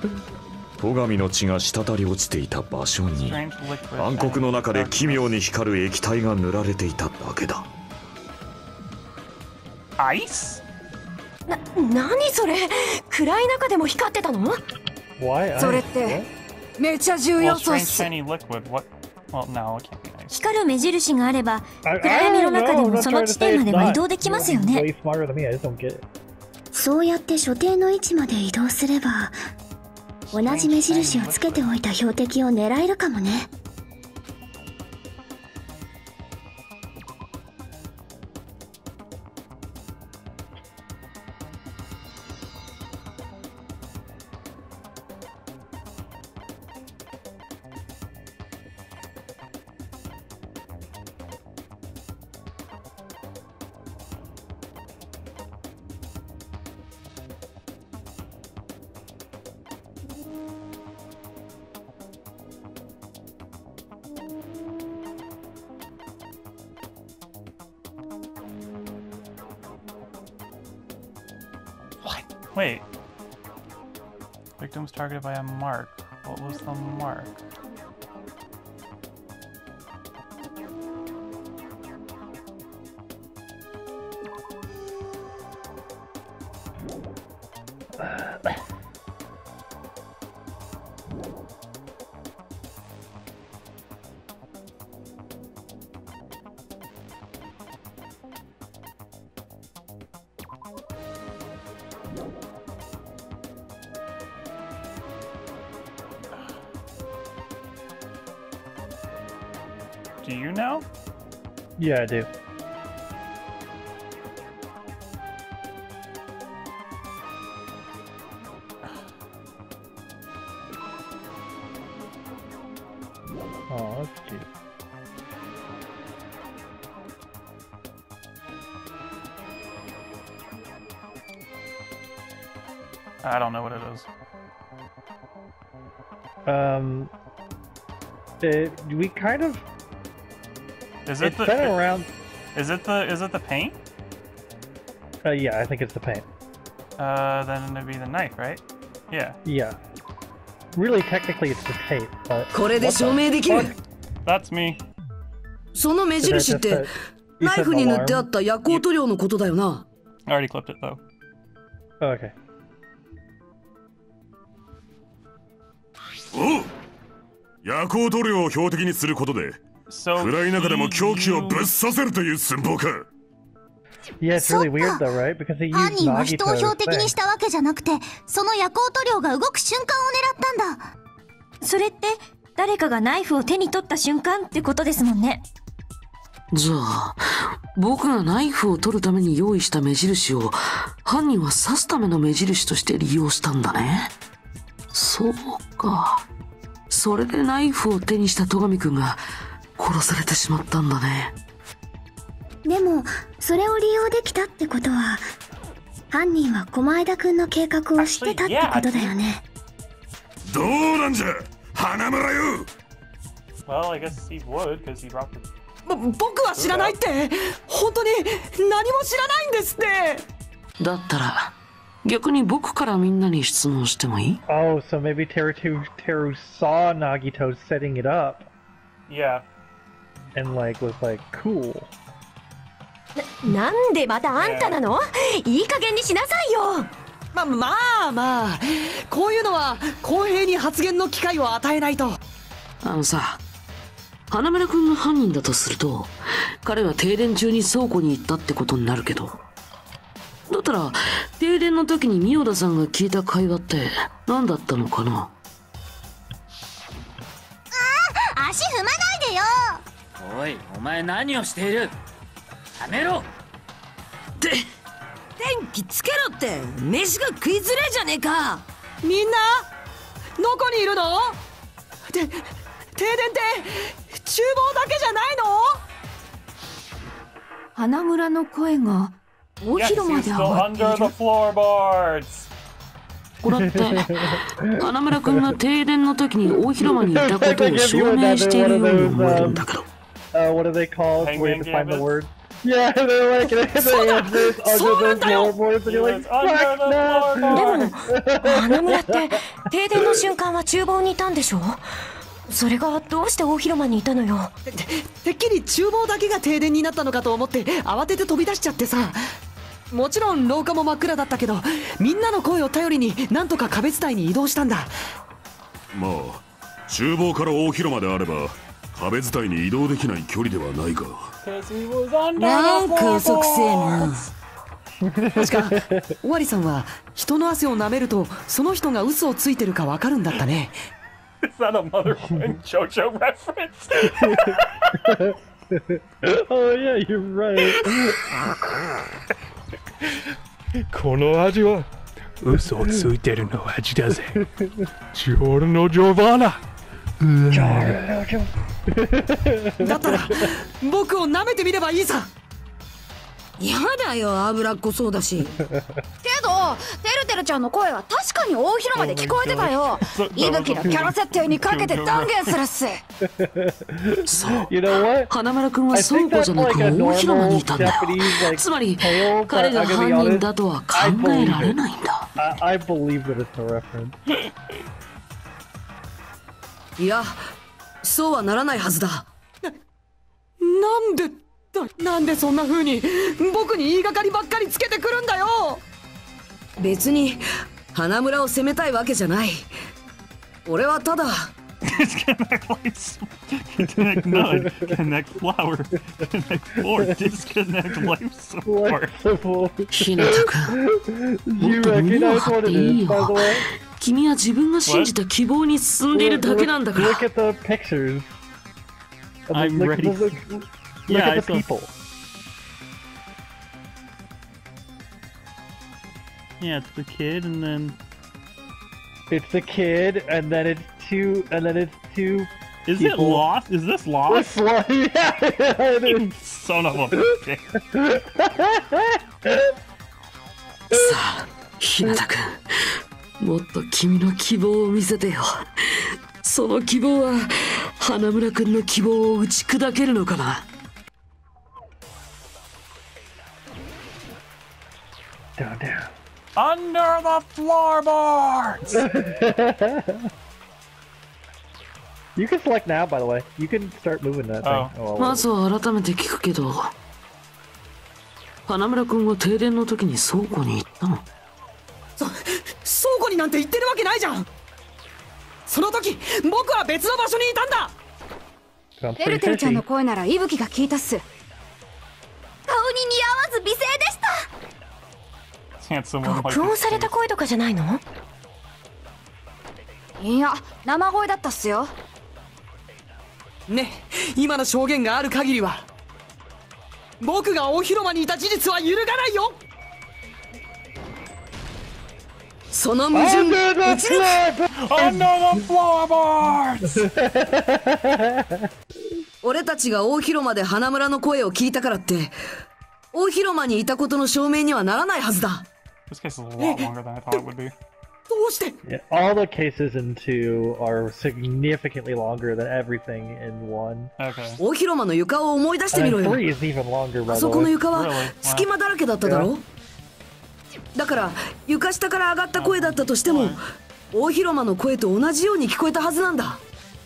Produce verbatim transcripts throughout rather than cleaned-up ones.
戸上の血が滴り落ちていた場所に暗黒の中で奇妙に光る液体が塗られていただけだ。 アイス？ な、何それ？暗い中でも光ってたの？それってめちゃ重要素っす。 光る目印があれば暗闇の中でもその地点までは移動できますよね。 そうやって所定の位置まで移動すれば同じ目印をつけておいた標的を狙えるかもね。 Wait. Victim was targeted by a mark. What was the mark? Do you know? Yeah, I do. Oh, that's cute. I don't know what it is. Um, it, we kind of. Is it it's the? been around. Is it the? Is it the paint? Uh, yeah, I think it's the paint. Uh, then it'd be the knife, right? Yeah. Yeah. Really, technically, it's the tape, but. これで証明できる。 That's me. その目印ってナイフに塗ってあった夜光塗料のことだよな。 I already clipped it though. Oh, okay. おう、夜光塗料を標的にすることで、暗い中でも凶器をぶっ刺せるという寸法か。 Yeah, it's really weird though, right? Because he used 犯人は人を標 Nagito's 的に thing. したわけじゃなくて、その夜光塗料が動く瞬間を狙ったんだ。 それって誰かがナイフを手に取った瞬間ってことですもんね。 じゃあ僕がナイフを取るために用意した目印を犯人は刺すための目印として利用したんだね。そうか。それでナイフを手にした戸上くんが殺されてしまったんだね。 でもそれを利用できたってことは犯人は駒枝くんの計画を知ってたってことだよね。 どうなんじゃ花村よ。 Well, I guess he would because he dropped it. 僕は知らないって。本当に何も知らないんですって。 だったら逆に僕からみんなに質問してもいい？ Oh, so maybe Teru Teru saw Nagito setting it up. Yeah. And like was like cool. な、なんでまたあんたなの？いい加減にしなさいよ。ま、まあまあ、こういうのは公平に発言の機会を与えないと。 あのさ、花村くんの犯人だとすると、彼は停電中に倉庫に行ったってことになるけど、だったら停電の時にミオダさんが聞いた会話って何だったのかな？ ああ、足踏まないでよ。 おい、お前何をしている？やめろ。 って電気つけろって。飯が食いづれじゃねえか。みんなどこにいるの？て停電って厨房だけじゃないの？ 花村の声が大 Yes, 広間 he's で上 still がってい under る。 the floorboards. これって花村くんが停電の時に大広間にいたことを証明しているように思えるんだけど。 Uh, what are they called? Hangman Where you have to find the Gambit? word? Yeah, they're like, they answers under the floorboards, and you're like, He was under fuck the no! で floorboards. も花村って停電瞬間は厨房にいたんでしょ？それがどうして大広間にいたのよ。 て, てっきり厨房だけが停電になったのかと思って慌てて飛び出しちゃってさ。もちろん廊下も真っ暗だったけど、みんなの声を頼りになんとか壁伝いに移動したんだ。 まあ厨房から大広間であれば壁伝いに移動できない距離ではないか。 なんか嘘くせえな。確か尾張さんは人の汗を舐めるとその人が嘘をついてるかわかるんだったね。 Is that a Motherfucking JoJo reference? Oh yeah, you're right. この味は嘘をついてるの味だぜ。ジョルノ・ジョバーナ。 だったら僕を舐めてみればいいさ。 やだよ、脂っこそうだし。けどてるてるちゃんの声は確かに大広間で聞こえてたよ。いぶきのキャラ設定にかけて断言するっす。 そう、花村君は倉庫じゃなく大広間にいたんだよ。つまり彼が犯人だとは考えられないんだ。 I believe that it's a reference. いや、そうはならないはずだ。な、なんでなんでそんな風に僕に言いがかりばっかりつけてくるんだよ。別に花村を責めたいわけじゃない。俺はただ Disconnect flower. Disconnect floor. Disconnect life support. ひなたくん、もっと胸を張っていいよ。君は自分が信じた希望に進んでいるだけなんだから。 Look at the pictures. I'm Look, ready. look, look, look Yeah, at the I people. Yeah, it's the kid, and then it's the kid, and then it's two, and then it's two. Is people. it Lost? Is this Lost? It's Lost. Yeah, it is. Son of a bitch. さあ、ひなたくん、もっと君の希望を見せてよ。その希望は花村くんの希望を打ち砕けるのかな。 Down, down. Under the floorboards! You can select now, by the way. You can start moving that thing. Oh. まずは改めて聞くけど、花村くんは停電の時に倉庫に行ったの？ そ、倉庫になんて行ってるわけないじゃん。その時僕は別の場所にいたんだ。 てるてるちゃんの声ならいぶきが聞いたっす。顔に似合わず美声でした。 録音された声とかじゃないの？ いや、生声だったっすよ。 ね、今の証言がある限りは僕が大広間にいた事実は揺るがないよ。その矛盾、打ち抜く。 Under the floorboards! 俺たちが大広間で花村の声を聞いたからって大広間にいたことの証明にはならないはずだ。 This case is a lot longer than I thought it would be. どうして？ Yeah, all the cases in two are significantly longer than everything in one. Okay. 大広間の床を思い出してみろよ。 three is even longer, by あ the そこの way. 床は隙間だらけだっただろ。だから床下から上がった声だったとしても大広間の声と同じように聞こえたはずなんだ。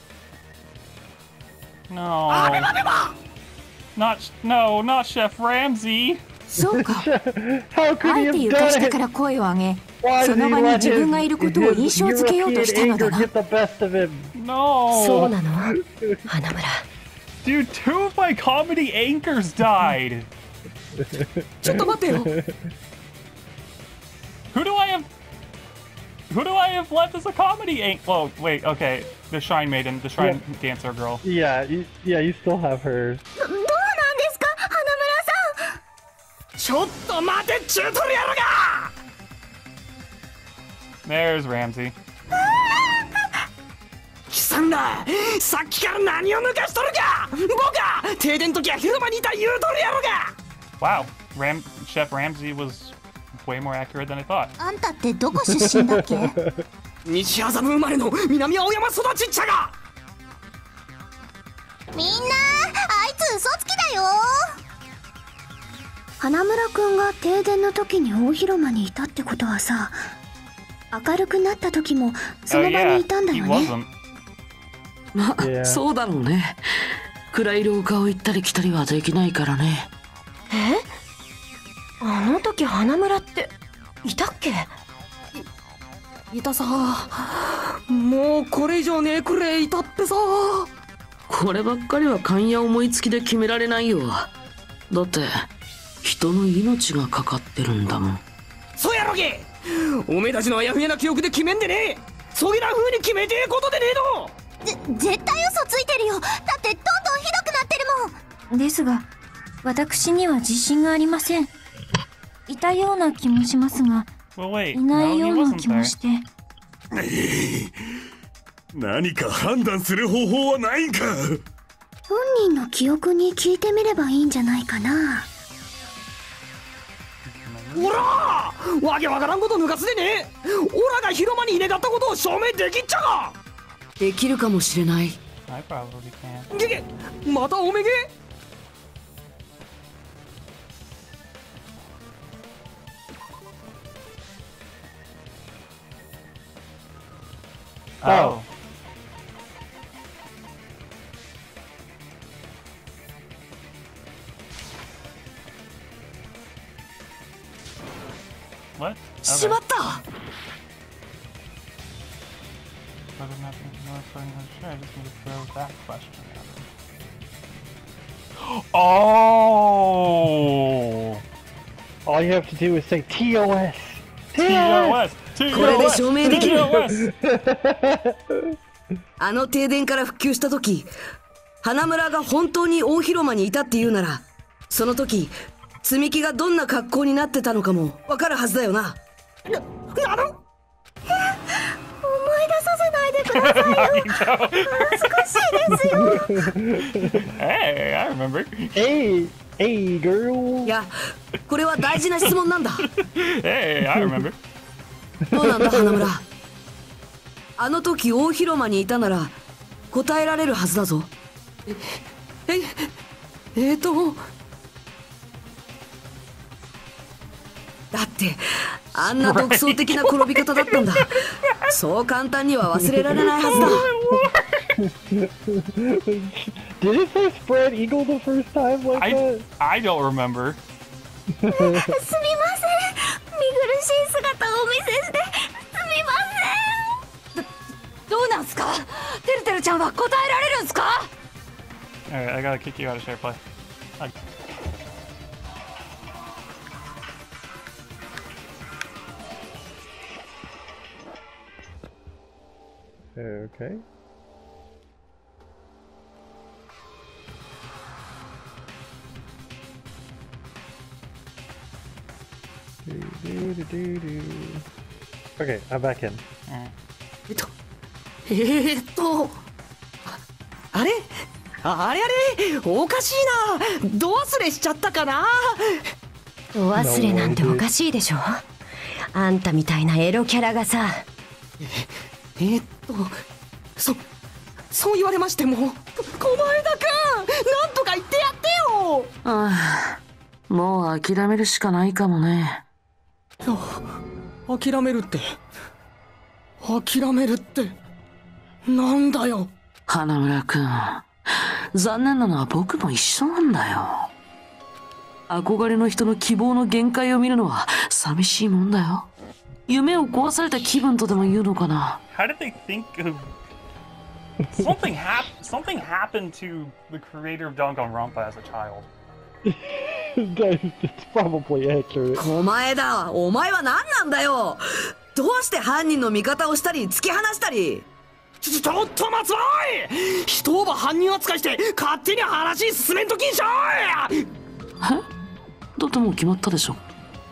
No. あべばべば。 Not, no, not Chef Ramsay. そうか。 How could あ he えて have 床 done 下 it? から声を上げ、 Why そ did の he 場に let 自分が his, いることを his 印象付けようとしたのだ European な。 anger get the best of him? No. そうなの？花村。 Dude, two of my comedy anchors died. ちょっと待ってよ。 Who do I have? Who do I have left as a comedy anchor? Whoa, wait, okay. The Shrine Maiden, the Shrine Yeah. Dancer girl. Yeah, you, yeah, you still have her. どうなんですか、花村さん。 ちょっと待て、チュートリアルが。 There's Ramsay. 貴さんだ。さっきから何を抜かしとるか。僕が停電の時は広場にいた言うとるやろが。 Wow, Ram Chef Ramsay was way more accurate than I thought. あんたってどこ出身だっけ？ 西麻布生まれの南青山育ちっちゃが。 みんな、あいつ嘘つきだよ。花村くんが停電の時に大広間にいたってことはさ、 明るくなった時もその場にいたんだよね。 まあ、そうだろうね。暗い廊下を行ったり来たりはできないからね。 え？あの時花村っていたっけ？い, いたさ。もうこれ以上ねえくれいたってさ。 こればっかりは勘や思いつきで決められないよ。だって人の命がかかってるんだもん。 そうやろげ。おめえたちのあやふやな記憶で決めんでねえ。そぎな風に決めてえことでねえの。ぜ絶対嘘ついてるよ。だってどんどんひどくなってるもん。 ですが私には自信がありません。いたような気もしますが、いないような気もして。 何か判断する方法はないんか。 本人の記憶に聞いてみればいいんじゃないかな。 おらー、わけわからんこと抜かすでね。オラが広間に入れがったことを証明できっちゃが。 できるかもしれない。 げげ、またおめげ。 Oh. What? しまった。 Oh! All you have to do is say T O S. T O S. これで証明できる。あの停電から復旧した時、花村が本当に大広間にいたっていうなら、その時積み木がどんな格好になってたのかもわかるはずだよな。な、なる？ 思い出させないでくださいよ。恥ずかしいですよ。 Hey, I remember. Hey, hey, girl. いや、これは大事な質問なんだ。 Hey, I remember. どうなんだ花村。あの時大広間にいたなら答えられるはずだぞ。え、え、えーとだってあんな独創的な転び方だったんだ。そう簡単には忘れられないはずだ。 Did it say spread eagle the first time like I, that? I don't remember. すみません。見苦しい姿をお見せしてすみません。 ど、どうなんすか？てるてるちゃんは答えられるんすか？ Alright, I gotta kick you out of share play. I... Okay. Do, do, do, do, do. Okay, I'm back in. えっと、えー、っと、あれあれあれおかしいな。ど忘れしちゃったかな。 ど忘れなんておかしいでしょ。あんたみたいなエロキャラがさ。 え、えー、っと、そ、そう言われましても、こ、小前田くん、なんとか言ってやってよ。 ああ、もう諦めるしかないかもね。 諦めるって諦めるってなんだよ。 花村くん、残念なのは僕も一緒なんだよ。憧れの人の希望の限界を見るのは寂しいもんだよ。夢を壊された気分とでも言うのかな。 How did they think of something hap something happened to the creator of Danganronpa as a child? That's probably accurate. 小前田、お前は何なんだよ。どうして犯人の味方をしたり突き放したり。ちょ、ちょっと待つわい。人をば犯人扱いして勝手に話進めんときんしゃい。 え？だってもう決まったでしょ。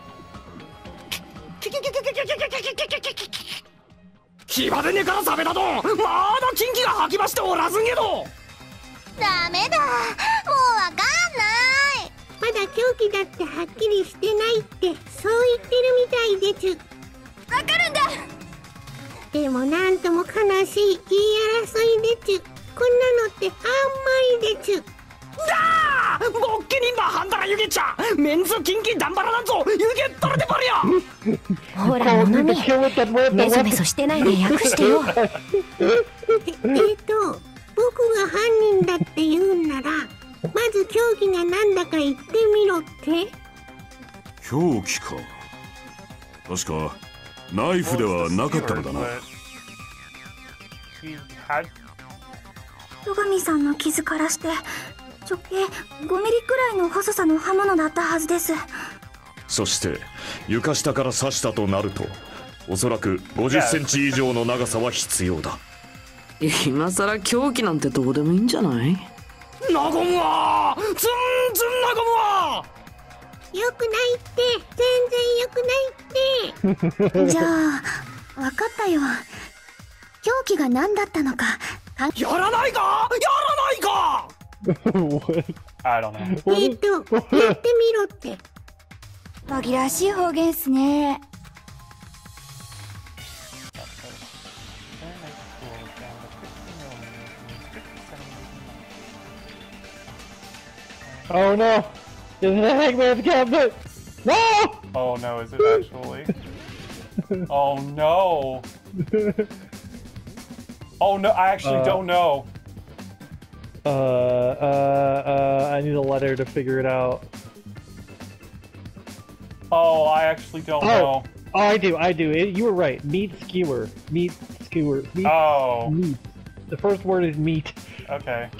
牙でねから食べたとまだキンキが吐きましておらずんけど。 ダメだ、もうわかんない。まだ凶器だってはっきりしてないってそう言ってるみたいです。わかるんだ。でもなんとも悲しい言い争いです。こんなのってあんまりです。 だ 복귀니 마한다라 유겠자. 멘즈 긴기 남바라난조 유겠 떨어져 버려. ほらモノミ、メソメソしてないで訳してよ。 えっと僕が犯人だって言うんならまず凶器が何だか言ってみろって。 凶器か。確かナイフではなかったのだな。 戸上さんの傷からして直径ごミリくらいの細さの刃物だったはずです。 そして床下から刺したとなるとおそらくごじゅっセンチ以上の長さは必要だ。 今さら凶器なんてどうでもいいんじゃない？ なごむわー、ずんずんなごむわー。よくないって、全然よくないって。 じゃあわかったよ。凶器が何だったのか。 やらないか、やらないか。 I don't know。 えっとやってみろって。 紛らわしい方言っすね。 Oh no! This is a Hangman's Gambit! No! Oh no, is it actually? Oh no! Oh no, I actually uh, don't know. Uh, uh, uh, I need a letter to figure it out. Oh, I actually don't oh. know. Oh, I do, I do. It, you were right. Meat skewer. Meat skewer. Meat, oh. Meat. The first word is meat. Okay.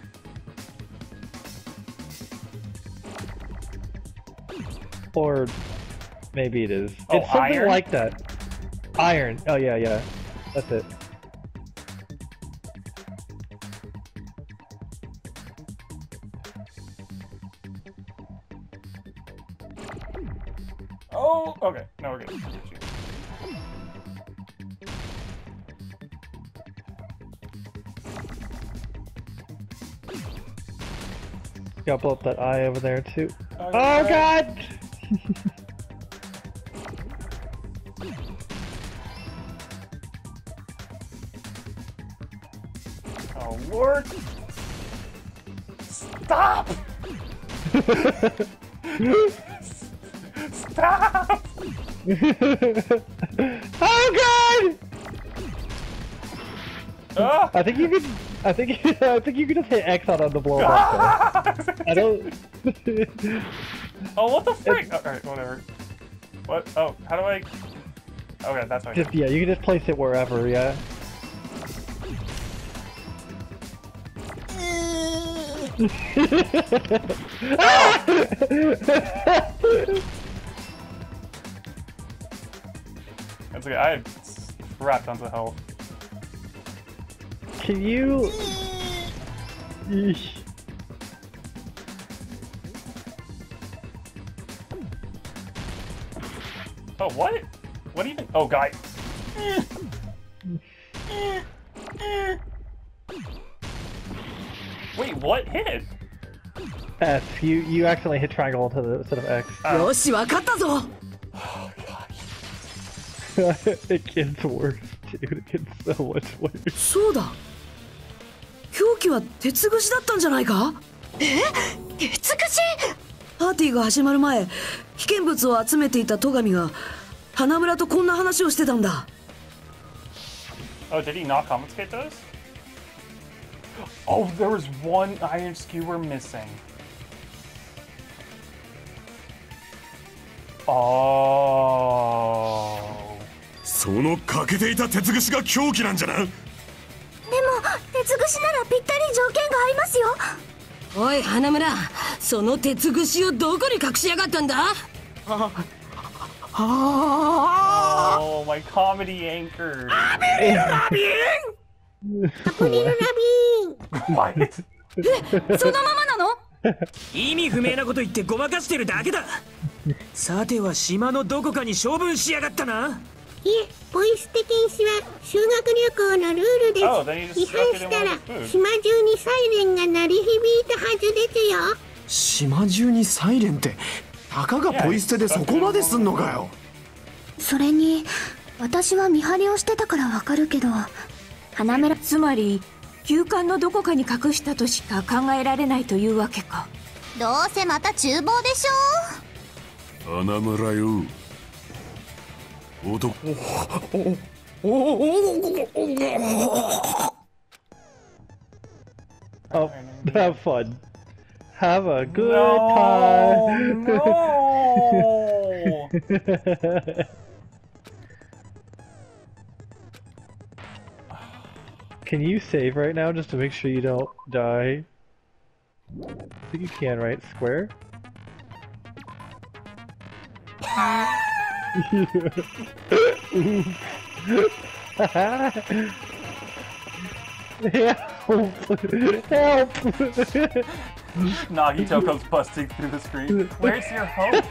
Or maybe it is. Oh, it's something iron? like that. Iron. Oh yeah, yeah. That's it. Oh, okay. Now we're good. Gotta blow up that eye over there too. Oh, oh god! Oh lord! Stop! Stop! Oh god! Uh. I think you could. I think. I think you could just hit X out on the blow up. I don't. Oh, what the frick? Oh, alright, whatever. What? Oh, how do I? Okay, that's how I just yeah. You can just place it wherever. Yeah. That's okay. I had crap tons of health. Can you? Eesh. Oh, what? What even? Oh, guy. Wait, what hit? S. You you accidentally hit triangle into the instead of X. Oh. Yoshi, wakatta. Oh god. It gets worse, dude. It gets so much worse. そうだ。凶器は鉄串だったんじゃないか？ え？鉄串？ パーティーが始まる前、危険物を集めていた戸上が花村とこんな話をしてたんだ。 Oh, did he not confiscate those? Oh, there was one iron skewer missing. Oh. その欠けていた鉄串が凶器なんじゃな。でも鉄串ならぴったり条件がありますよ。 おい花村、その鉄串をどこに隠しやがったんだ？ Oh, my comedy anchor. アメリルラビン？ アプリルラビン。 What? え、そのままなの？ 意味不明なこと言ってごまかしてるだけだ。さては島のどこかに処分しやがったな。 いえ、ポイ捨て禁止は修学旅行のルールです。 Oh, 違反したら島中にサイレンが鳴り響いたはずですよ。 島中にサイレンって、たかがポイ捨てでそこまですんのかよ。 それに私は見張りをしてたからわかるけど、花村つまり旧館のどこかに隠したとしか考えられないというわけか。 どうせまた厨房でしょ。 花村よ。男。 Oh, have fun. Have a good no, time. No. Can you save right now just to make sure you don't die? I think you can, right? Square? Help! Help! Nagito comes busting through the screen. Where's your hope?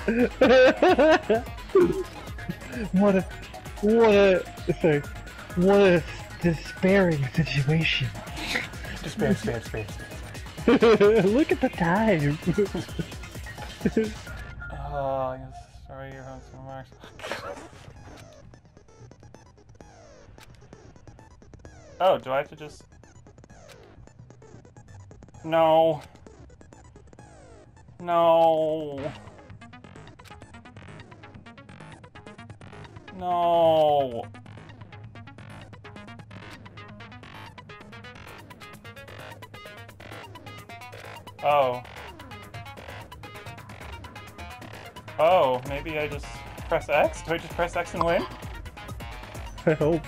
What a... What a... Sorry. What a despairing situation. Despair, despair, despair, despair. Look at the time! Oh, yes. Sorry, your home's so much. Oh, do I have to just... No. No. No. Oh. Oh, maybe I just press X? Do I just press X and win? I hope.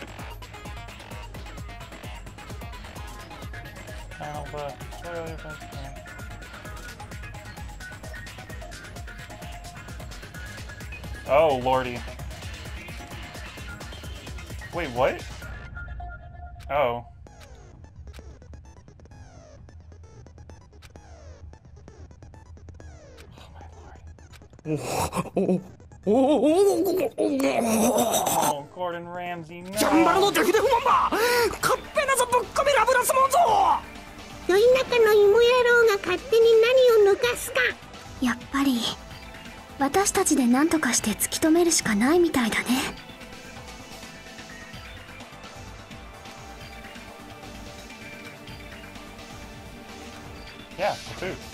Final buff. Destroy all your friends. Oh, lordy. Wait, what? Oh. Oh, Gordon Ramsay, no. ジャンバラの敵で不満ばカッペなぞぶっ込みラブラスもんぞ。 ど田舎の芋野郎が勝手に何を抜かすか。 やっぱり私たちで何とかして突き止めるしかないみたいだね。 Yeah, the food.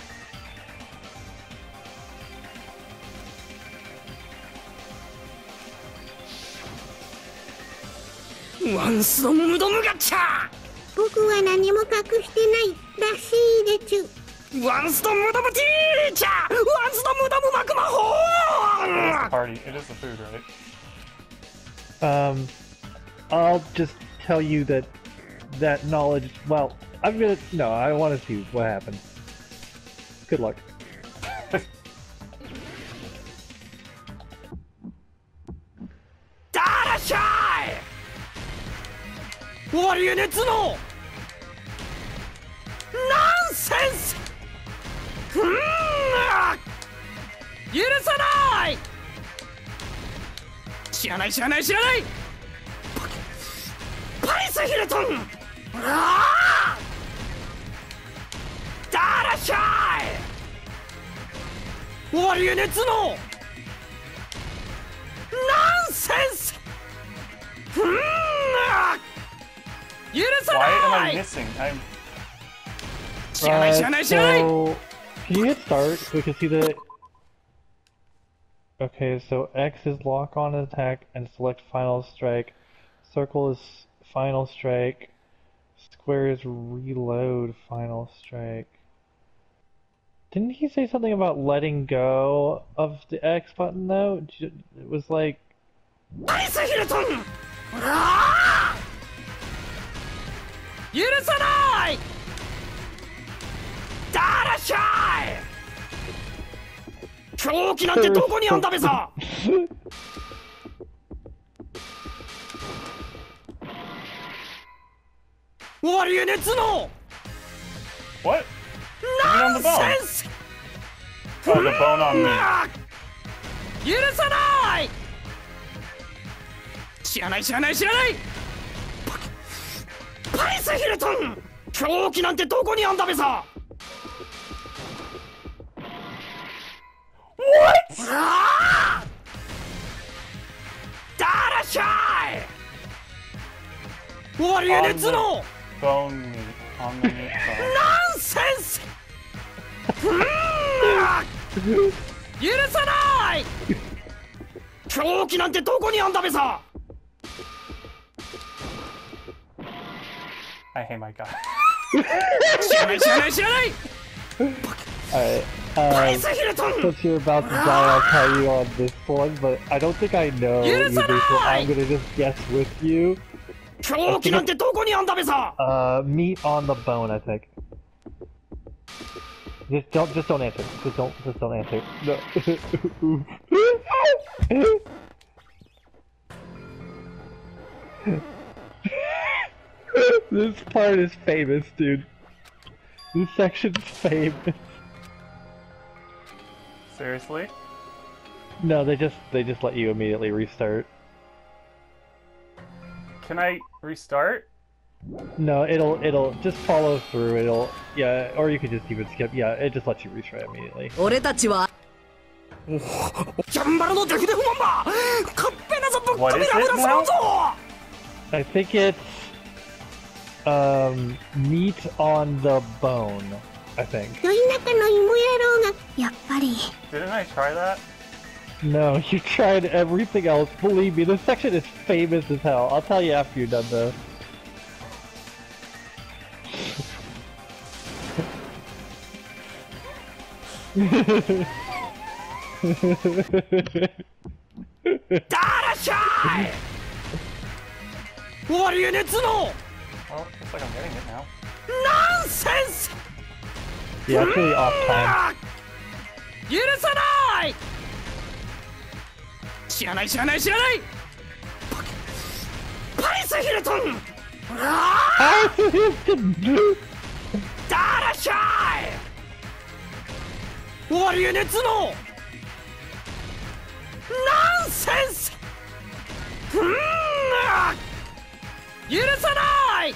ワンスのムドムガッチャ。 僕は何も隠してないらしいでちゅ。 ワンスのムドムティーチャー。ワンスのムドムマクマホー。 Party. It is the food, right? Um, I'll just tell you that that knowledge. Well, I'm gonna. No, I want to see what happens. Good luck. だらっしゃい。終わりえねつの。ナンセンス。ふん。許さない。知らない知らない知らない。パリスヒルトン。ああ。だらっしゃい。終わりえねつの。ナンセンス。ふん。許さない。 Why am I missing? I'm. Uh, so, can you hit start? We can see the. Okay, so X is lock on attack and select final strike. Circle is final strike. Square is reload final strike. Didn't he say something about letting go of the X button though? It was like. Hilton! 許さない。だらっしゃい。狂気なんてどこにあんだべさ。終わりえねつの。 What? ナンセンス。 Oh, the bone on me. 許さない。知らない知らない知らない。パリスヒルトン。狂気なんてどこにあんだべさ。What? だらっしゃい。終わりえねつの。 Bone meat on the meat bone. ナンセンス。 許さない。狂気なんてどこにあんだべさ。 I hate my god. 知らない知らない知らない。 Alright, um, since you're about to die, I'll tell you on this one, but I don't think I know either, so I'm gonna just guess with you. Uh, meat on the bone, I think. Just don't, just don't answer. Just don't, just don't answer. No. This part is famous, dude. This section's famous. Seriously? No, they just they just let you immediately restart. Can I restart? No, it'll it'll just follow through. It'll yeah, or you could just even skip. Yeah, it just lets you retry immediately. What is it now? I think it's um meat on the bone. I think. Didn't I try that? No, you tried everything else. Believe me, this section is famous as hell. I'll tell you after you're done though. Darashai! What are you doing? Well, looks like I'm getting it now. Nonsense! Yeah, it's really off time. 許さない。知らない知らない知らない。パリスヒルトン。ダラシャイ。終わり熱の。ナンセンス。許さない。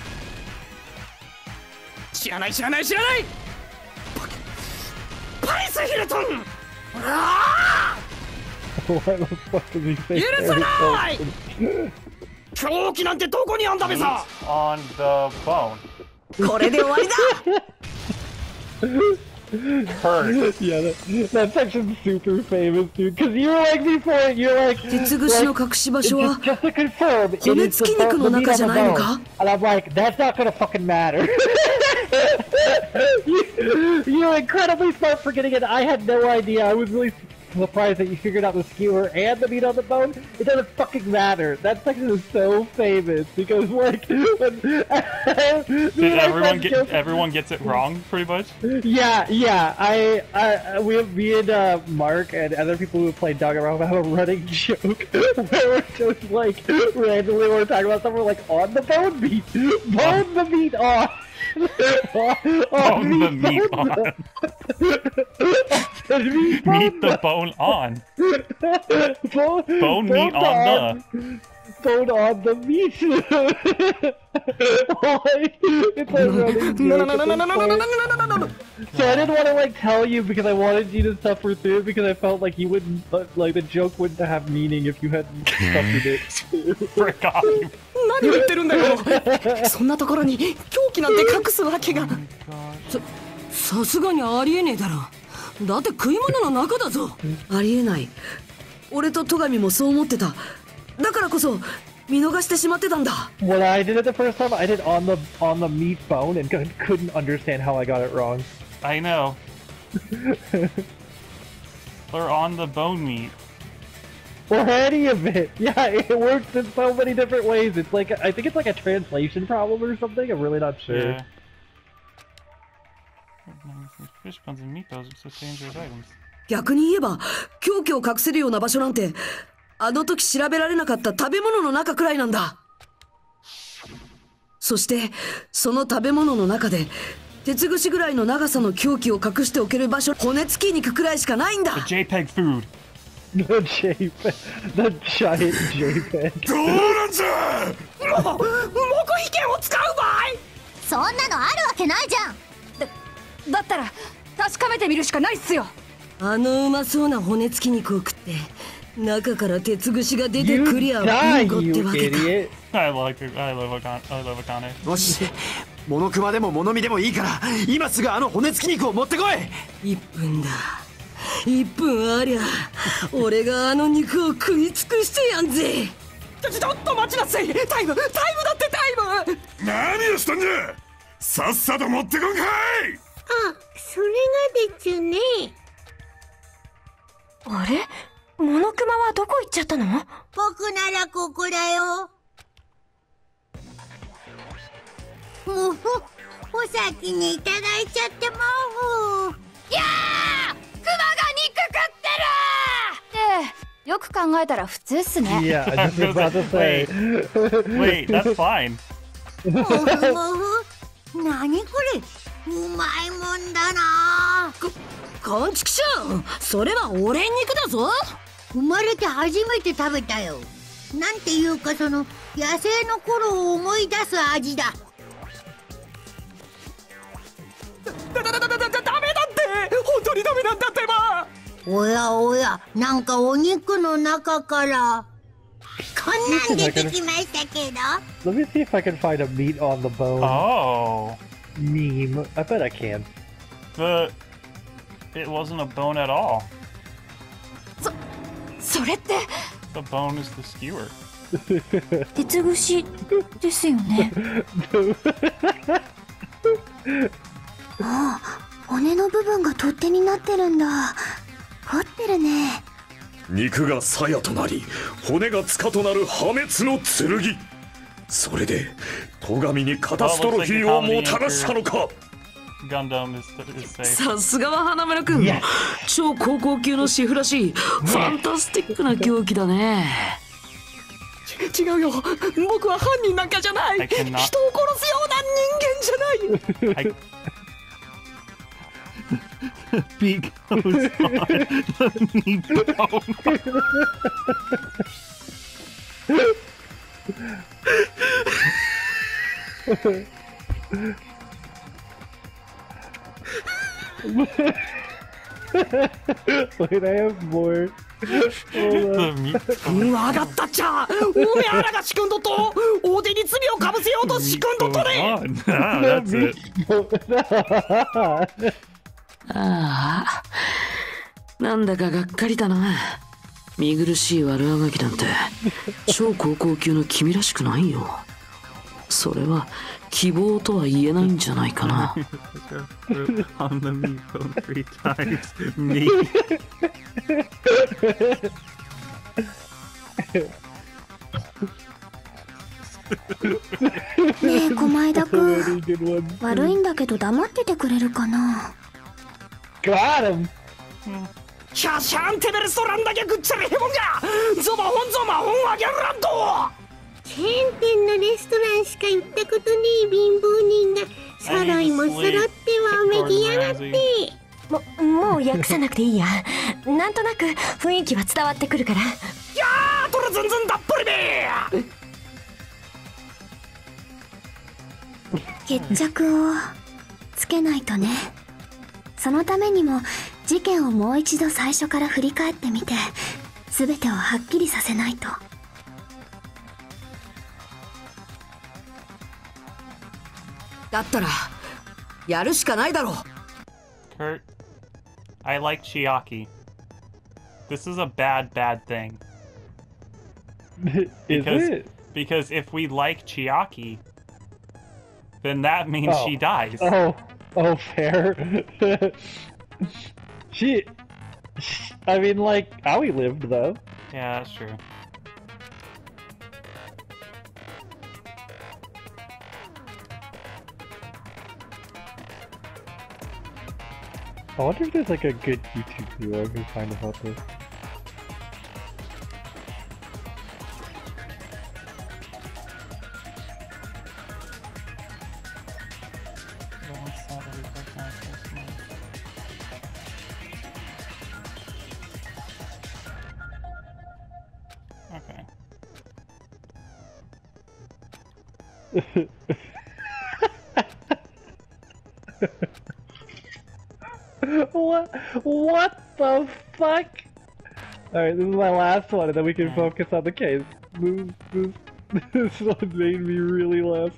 知らない知らない知らない。パリスヒルトン。 What the fuck did he say? 許さない。狂気なんてどこにあんだべさ。 On the bone. これで終わりだ。 Heard. Yeah, that, that section's super famous, dude. Because you were like before, you're like, like just, just to confirm, it is the, the meat on the bone. And I'm like, that's not gonna fucking matter. you, you're incredibly smart for getting it. I had no idea. I was really surprised that you figured out the skewer and the meat on the bone. It doesn't fucking matter. That section is so famous because like when, did everyone get joke, everyone gets it wrong pretty much? Yeah, yeah. I, I we me and uh, Mark and other people who played Danganronpa have a running joke where we're just like randomly we're talking about something like on the bone meat, bone the meat on. Bone the meat on. Meat the bone on. Bone, bone meat on, on the. Bone on the meat. It's a running joke. No, no, no, no, no, no, no, no, no, no, no, no. So I didn't want to like tell you because I wanted you to suffer through it because I felt like you wouldn't like the joke wouldn't have meaning if you hadn't suffered it. Frick off. 何を言ってるんだよ。そんなところに凶器なんて隠すわけが。さ、さすがにありえねえだろ。だって食い物の中だぞ。ありえない。俺と戸上もそう思ってた。だからこそ見逃してしまってたんだ。 When I did it the first time, I did on the on the meat bone and couldn't understand how I got it wrong. I know. Or on the bone meat. Or any of it. Yeah, it works in so many different ways. It's like I think it's like a translation problem or something. I'm really not sure. Yeah. Fish bones and meat, those are such dangerous items. 逆に言えば凶器を隠せるような場所なんてあの時調べられなかった食べ物の中くらいなんだ。そしてその食べ物の中で鉄串ぐらいの長さの凶器を隠しておける場所、骨付き肉くらいしかないんだ。 The JPEG food. The JPEG. The giant JPEG. どうなんじゃ。もう黙秘権を使う場合。 そんなのあるわけないじゃん。 だ、だったら確かめてみるしかないっすよ。 あのうまそうな骨付き肉を食って中から鉄串が出てくりゃビンゴってわけか。 I like it. I love Akane. I love Akane. よし、モノクマでもモノミでもいいから今すぐあの骨付き肉を持ってこい。 いっぷんだ。いっぷんありゃ俺があの肉を食い尽くしてやんぜ。ちょちょっと待ちなさい。タイムタイムだってタイム。 何をしたんじゃ。さっさと持ってこんかい。 あ、それがでちゅね。 あれ、モノクマはどこ行っちゃったの？ 僕ならここだよ。ふふ、お先にいただいちゃってもう。 やー、クマが肉食ってるってよく考えたら普通っすね。 いや、just about to say. Wait, that's fine. もふもふ、何これ、うまいもんだな。 こんちくしょう、それは俺肉だぞ。 生まれて初めて食べたよ。なんていうかその野生の頃を思い出す味だ。 だだだだだだダメだって、本当にダメなんだってば。 おやおや、なんかお肉の中からこんなん出てきましたけど。 Let me see if I can find a meat on the bone. Oh. Meme. I bet I can. The it wasn't a bone at all. そそれって。 The bone is the skewer. 鉄串ですよね。 ああ、骨の部分が取っ手になってるんだ。凝ってるね。 肉が鞘となり骨が塚となる破滅の剣。それで戸上にカタストロフィーをもたらしたのか。 さすがは花村くん、超高校級のシェフらしいファンタスティックな狂気だね。 違うよ、僕は犯人なんかじゃない。人を殺すような人間じゃない。はい Beak goes on the meatball. Wait, I have more. わかったっちゃ。おめあらが仕組んどっと大手に罪をかぶせようと仕組んどっとね。 ああ、なんだかがっかりだな。見苦しい悪あがきなんて超高校級の君らしくないよ。それは希望とは言えないんじゃないかな。 On the meatbone three times. Me. ねえ、駒枝くん、悪いんだけど黙っててくれるかな。 Got him. シャシャンテベルストランだけぐっちゃりへもんがゾマホンゾマホンアギャルランド。 チェーン店のレストランしか行ったことねえ貧乏人がサライも揃ってわめきやがって。 ももう訳さなくていいや。なんとなく雰囲気は伝わってくるから。 やー、トラズンズンだっぷりべ。 決着をつけないとね。そのためにも事件をもう一度最初から振り返ってみて全てをはっきりさせないと。 だったらやるしかないだろう。 Kurt, I like Chiaki. This is a bad, bad thing. Because, Is it? Because if we like Chiaki, then that means oh. she dies. Oh, oh, fair. she, I mean, like, Aoi lived though. Yeah, that's true. I wonder if there's like a good YouTube video I can find about this. Okay. What? What the fuck? Alright, this is my last one, and then we can focus on the case. This, this, this one made me really laugh.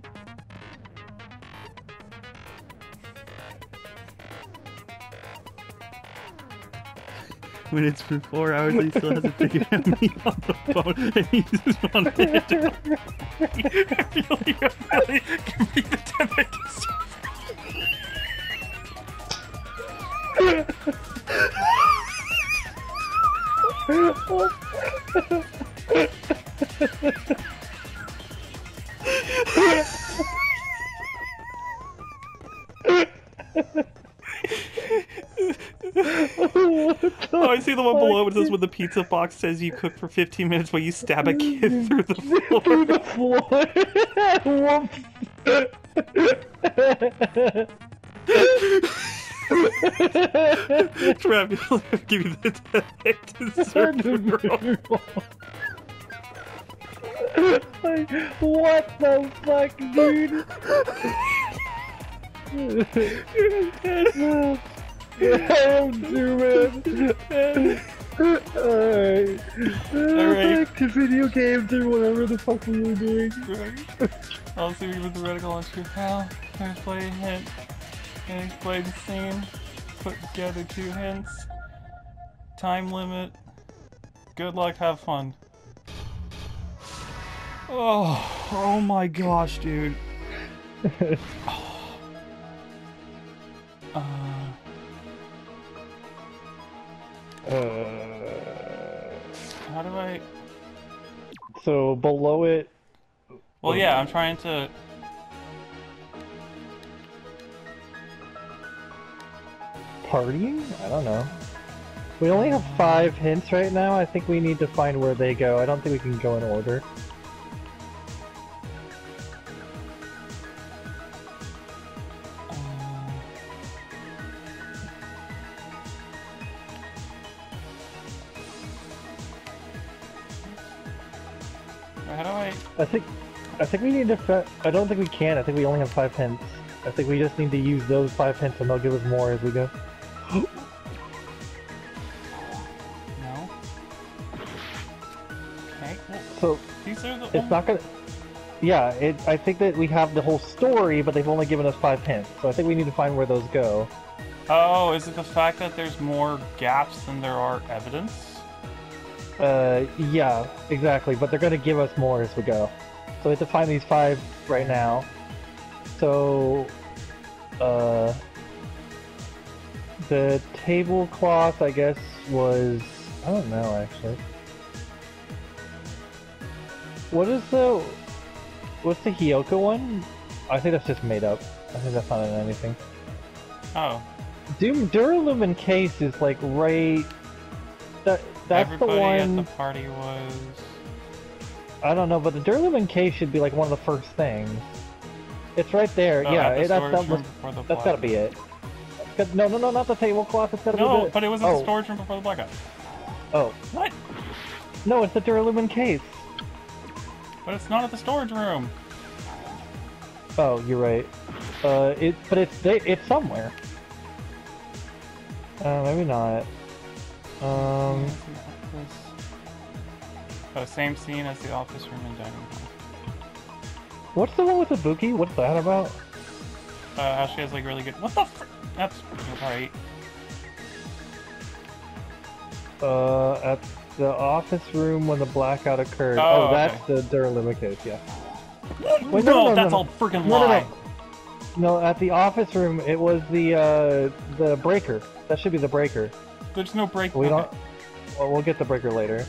When it's been four hours, he still hasn't taken me on the phone, and he just wanted to do I feel like I really can be the time I can start. Oh, I see the one below it says when the pizza box says you cook for fifteen minutes while you stab a kid through the floor. Through the floor. Trev, I'll give you the death dessert. Like, what the fuck, dude? I'm zooming. Alright. Alright. Back to video games or whatever the fuck we were doing. I'll see you with the reticle on screen now. First play hint. And explain the scene. Put together two hints. Time limit. Good luck, have fun. Oh, oh my gosh, dude. Oh. Uh. Uh, How do I... So, below it... Well, yeah, I'm trying to... Partying? I don't know. We only have five hints right now. I think we need to find where they go. I don't think we can go in order. How do I... I think, I think we need to. Fe I don't think we can. I think we only have five hints. I think we just need to use those five hints, and they'll give us more as we go. No. Okay. So these are the it's only... not gonna. Yeah, it. I think that we have the whole story, but they've only given us five hints. So I think we need to find where those go. Oh, is it the fact that there's more gaps than there are evidence? Uh, yeah, exactly. But they're gonna give us more as we go. So we have to find these five right now. So, uh, the tablecloth, I guess, was... I don't know, actually. What is the... What's the Hyoka one? I think that's just made up. I think that's not in anything. Oh. Doom Duralumin case is like right... That, that's Everybody the one... at the party was... I don't know, but the Duralumin case should be like one of the first things. It's right there. Oh, yeah, at the it, that, that storage room was, before the that's gotta be it. That's, no, no, no, not the tablecloth. It's gotta No, be the... but it was in oh. the storage room before the blackout. Oh. What? No, it's the Duralumin case. But it's not at the storage room. Oh, you're right. Uh, it, but it's they, it's somewhere. Uh, maybe not. Um. Oh, same scene as the office room and dining room. What's the one with Ibuki? What's that about? Uh, how she has like really good. What the fr- That's right. Uh, at the office room when the blackout occurred. Oh, Oh, that's okay. the Duralumin case, yeah. Wait, no, that's all freaking no, lie. No, no. no, at the office room, it was the uh, the breaker. That should be the breaker. There's no break. We okay. don't. Well, we'll get the breaker later.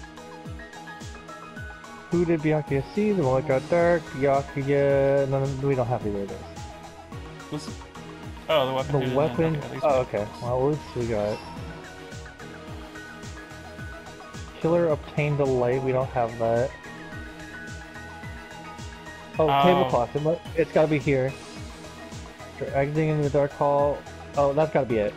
Who did Byakuya see? The one that got dark. Byakuya. No, no, we don't have either of those. This... Oh, the weapon. The didn't weapon. end. Okay, at least Oh, we- okay. Well, at least we got. Killer obtained a light. We don't have that. Oh, Oh. tablecloth. It mu- It's got to be here. After exiting into the dark hall. Oh, that's got to be it.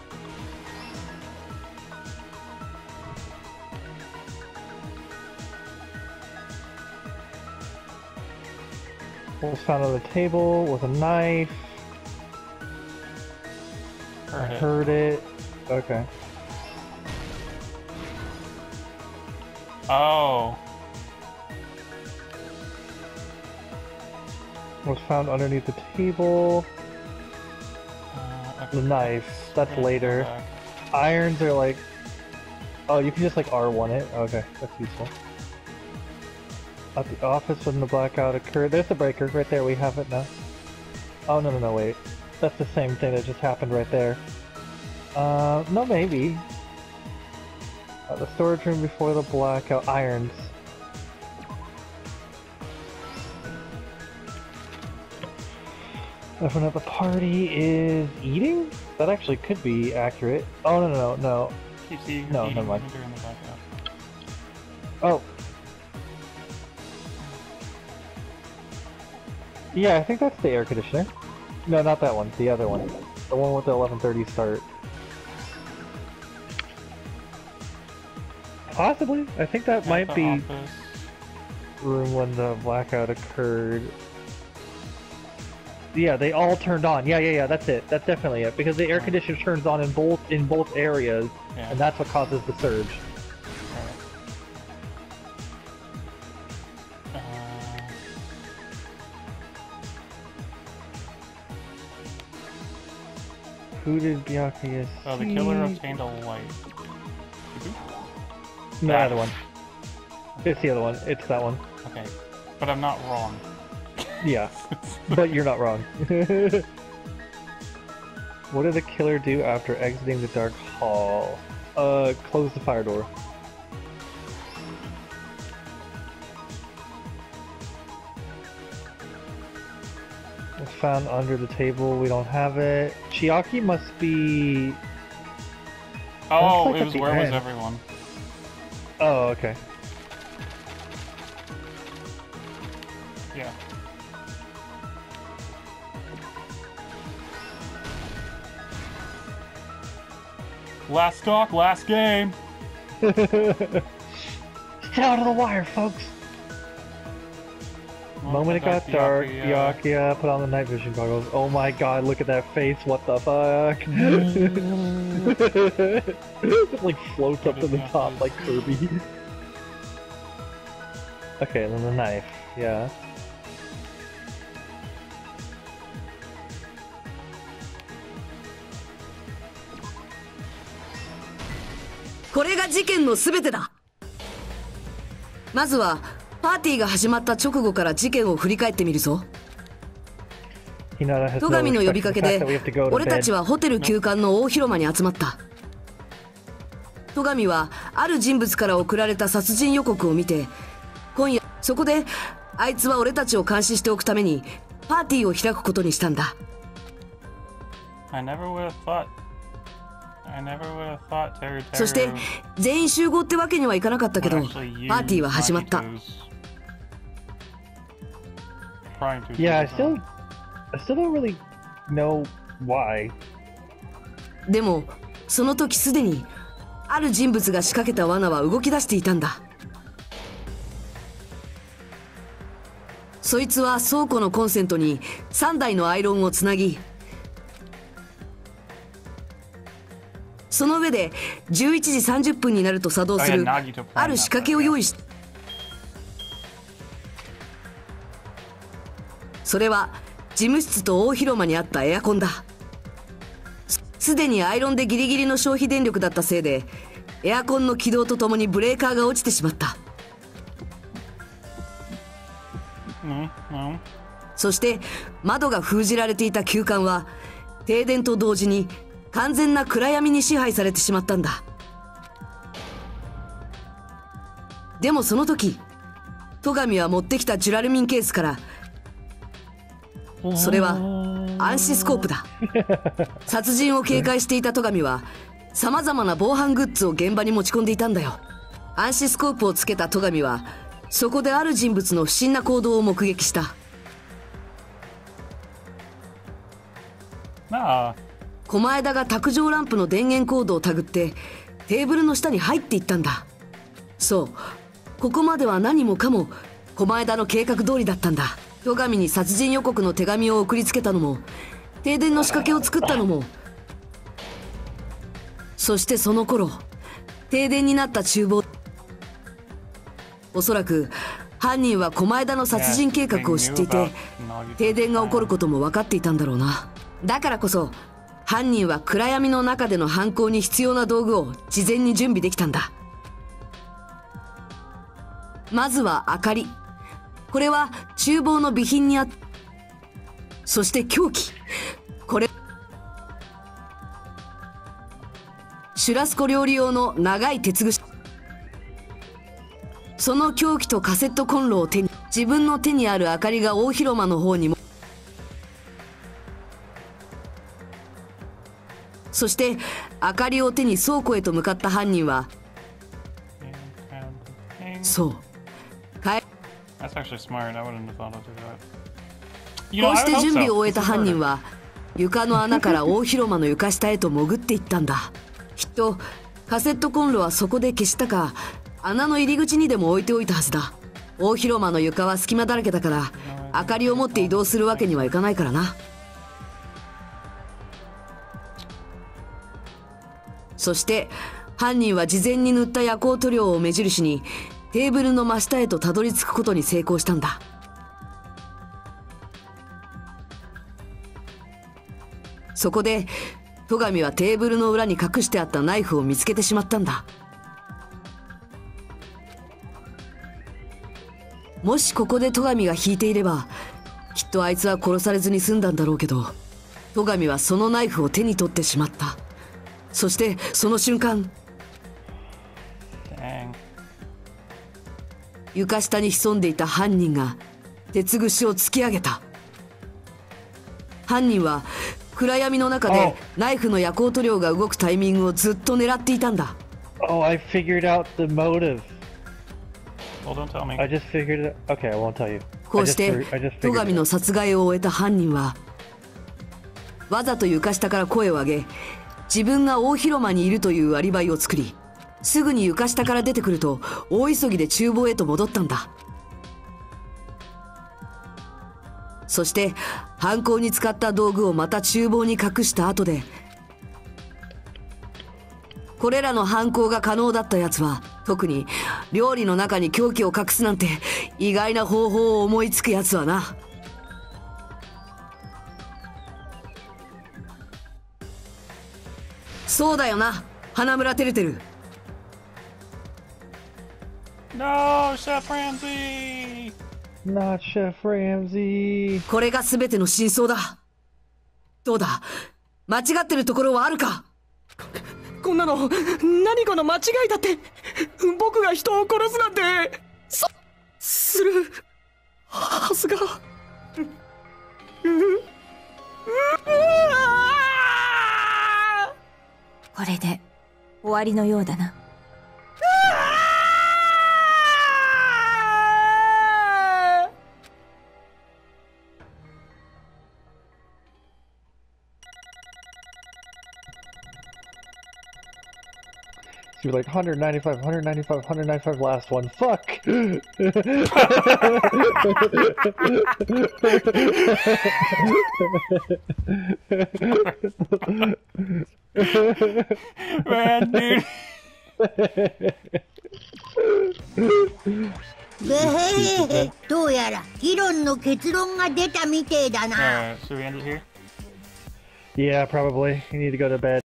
Was found on the table with a knife. Heard I it. heard it. Okay. Oh. Was found underneath the table. Uh, the knife. That's later. Irons are like. Oh, you can just like R one it. Okay, that's useful. At the office when the blackout occurred. There's the breaker right there. We have it now. Oh no no no wait. That's the same thing that just happened right there. Uh, no maybe. Uh, the storage room before the blackout. Irons. Everyone at the party is eating? That actually could be accurate. Oh no no no no. No, never mind. Oh. Yeah, I think that's the air conditioner. No, not that one. The other one. The one with the eleven thirty start. Possibly. I think that At might be office. room when the blackout occurred. Yeah, they all turned on. Yeah, yeah, yeah. That's it. That's definitely it. Because the air conditioner turns on in both in both areas, yeah. and that's what causes the surge. Uh, Who did Byakuya see? oh, the killer obtained a light. No, the other one. It's the other one. It's that one. Okay, but I'm not wrong. Yeah, but you're not wrong. What did the killer do after exiting the dark hall? Uh, close the fire door. Found under the table. We don't have it. Chiaki must be. Oh, like it was where end. was everyone? Oh, okay. Yeah. Last stock, last game. Stay out of the wire, folks. The moment it got dark, Byakuya put on the night vision goggles. Oh my god, look at that face, what the fuck? It like floats up to the top like Kirby. Okay, and then the knife, yeah. これが事件のすべてだ。まずはパーティーが始まった直後から事件を振り返ってみるぞ。戸上の呼びかけで俺たちはホテル旧館の大広間に集まった。戸上はある人物から送られた殺人予告を見て、今夜そこであいつは俺たちを監視しておくためにパーティーを開くことにしたんだ。 I never would have thought. I never would have thought Teru Teru. そして全員集合ってわけにはいかなかったけど、パーティーは始まった。 Yeah, I still, I still don't really know why. でもその時すでにある人物が仕掛けた罠は動き出していたんだ。そいつは倉庫のコンセントにさんだいのアイロンをつなぎ、その上でじゅういちじさんじゅっぷんになると作動するある仕掛けを用意し、それは事務室と大広間にあったエアコンだ。すでにアイロンでギリギリの消費電力だったせいでエアコンの起動とともにブレーカーが落ちてしまった。そして窓が封じられていた旧館は停電と同時に完全な暗闇に支配されてしまったんだ。でもその時戸上は持ってきたジュラルミンケースから、それは暗視スコープだ。殺人を警戒していた戸上はさまざまな防犯グッズを現場に持ち込んでいたんだよ。暗視スコープをつけた戸上はそこである人物の不審な行動を目撃した。 ああ。 狛枝が卓上ランプの電源コードをたぐってテーブルの下に入っていったんだ。そう、ここまでは何もかも狛枝の計画通りだったんだ。戸上に殺人予告の手紙を送りつけたのも、停電の仕掛けを作ったのも、そしてその頃停電になった厨房、 おそらく犯人は狛江田の殺人計画を知っていて、停電が起こることも分かっていたんだろうな。だからこそ犯人は暗闇の中での犯行に必要な道具を事前に準備できたんだ。まずは明かり。これは厨房の備品にあっそして凶器。これシュラスコ料理用の長い鉄串。その凶器とカセットコンロを手に、自分の手にある明かりが大広間の方にも。そして明かりを手に倉庫へと向かった犯人は、そう帰こうして準備を終えた犯人は床の穴から大広間の床下へと潜っていったんだ。きっとカセットコンロはそこで消したか、穴の入り口にでも置いておいたはずだ。大広間の床は隙間だらけだから、明かりを持って移動するわけにはいかないからな。そして犯人は事前に塗った夜光塗料を目印にテーブルの真下へとたどり着くことに成功したんだ。そこで戸上はテーブルの裏に隠してあったナイフを見つけてしまったんだ。もしここで戸上が引いていれば、きっとあいつは殺されずに済んだんだろうけど、戸上はそのナイフを手に取ってしまった。そしてその瞬間、床下に潜んでいた犯人が鉄串を突き上げた。犯人は暗闇の中でナイフの夜光塗料が動くタイミングをずっと狙っていたんだ。 Oh, I figured out the motive. Well, don't tell me. I just figured it. Okay, I won't tell you. こうして戸上の殺害を終えた犯人はわざと床下から声を上げ、自分が大広間にいるというアリバイを作り、すぐに床下から出てくると大急ぎで厨房へと戻ったんだ。そして犯行に使った道具をまた厨房に隠した後で、これらの犯行が可能だったやつは、特に料理の中に凶器を隠すなんて意外な方法を思いつくやつはな。そうだよな、花村てるてる。 No, Chef Ramsay! Not Chef Ramsay. これが全ての真相だ。どうだ、間違ってるところはあるか？ こんなの何かの間違いだって。僕が人を殺すなんてそするはずが。 これで終わりのようだな。 So you're like one ninety-five, one ninety-five, one ninety-five, last one. Fuck! Man, dude. でへへ、どうやら議論の結論が出たみてえだな。 Uh, should we end it here? Yeah, probably. You need to go to bed.